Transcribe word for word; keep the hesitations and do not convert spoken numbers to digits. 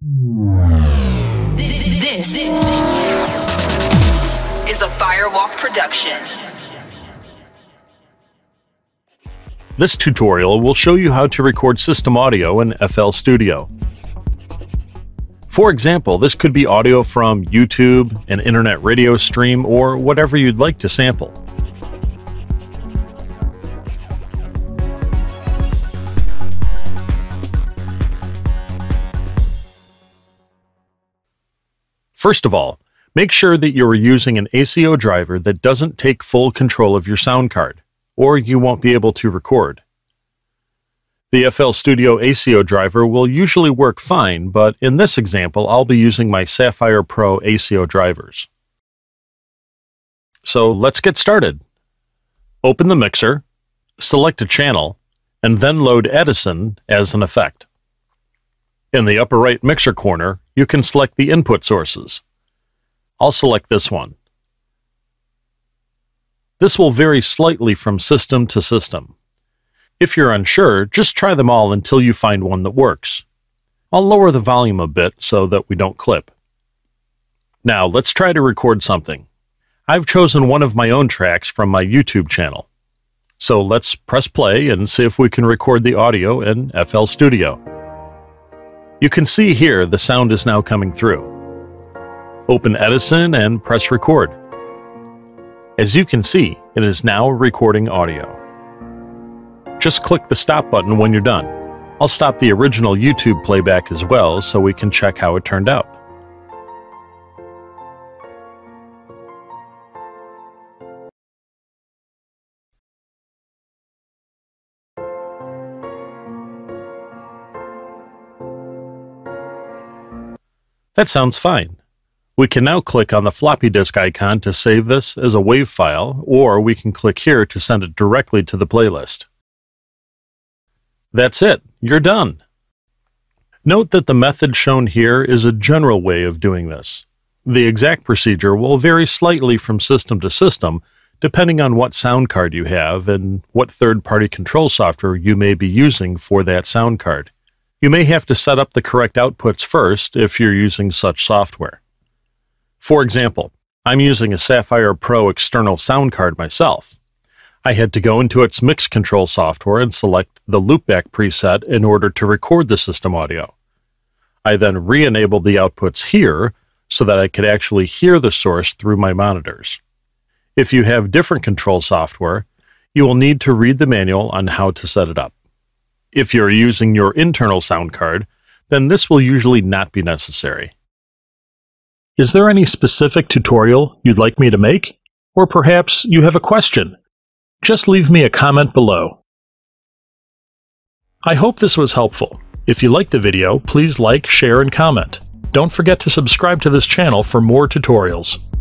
This is a Firewalk production. This tutorial will show you how to record system audio in F L Studio. For example, this could be audio from YouTube, an internet radio stream, or whatever you'd like to sample. First of all, make sure that you are using an A C O driver that doesn't take full control of your sound card, or you won't be able to record. The F L Studio A C O driver will usually work fine, but in this example, I'll be using my Sapphire Pro A C O drivers. So let's get started. Open the mixer, select a channel, and then load Edison as an effect. In the upper right mixer corner, you can select the input sources. I'll select this one. This will vary slightly from system to system. If you're unsure, just try them all until you find one that works. I'll lower the volume a bit so that we don't clip. Now let's try to record something. I've chosen one of my own tracks from my YouTube channel. So let's press play and see if we can record the audio in F L Studio. You can see here the sound is now coming through. Open Edison and press record. As you can see, it is now recording audio. Just click the stop button when you're done. I'll stop the original YouTube playback as well so we can check how it turned out. That sounds fine. We can now click on the floppy disk icon to save this as a WAV file, or we can click here to send it directly to the playlist. That's it, you're done. Note that the method shown here is a general way of doing this. The exact procedure will vary slightly from system to system, depending on what sound card you have and what third-party control software you may be using for that sound card. You may have to set up the correct outputs first if you're using such software. For example, I'm using a Sapphire Pro external sound card myself. I had to go into its mix control software and select the loopback preset in order to record the system audio. I then re-enabled the outputs here so that I could actually hear the source through my monitors. If you have different control software, you will need to read the manual on how to set it up. If you're using your internal sound card, then this will usually not be necessary. Is there any specific tutorial you'd like me to make? Or perhaps you have a question? Just leave me a comment below. I hope this was helpful. If you liked the video, please like, share, and comment. Don't forget to subscribe to this channel for more tutorials.